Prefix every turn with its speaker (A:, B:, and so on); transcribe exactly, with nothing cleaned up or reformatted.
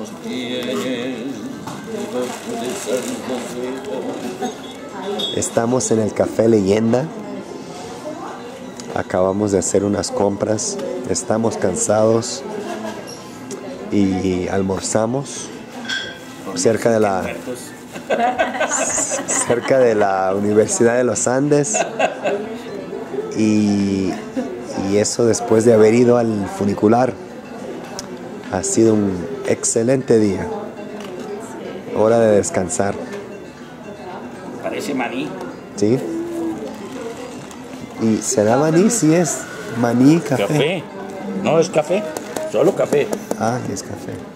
A: nos tienes.
B: Estamos en el Café Leyenda. Acabamos de hacer unas compras. Estamos cansados y almorzamos cerca de la cerca de la Universidad de los Andes y, y eso después de haber ido al funicular. Ha sido un excelente día. Hora de descansar.
A: Parece maní.
B: ¿Sí? ¿Y será maní? Sí es maní, café.
A: Café. No es café, solo café.
B: Ah, es café.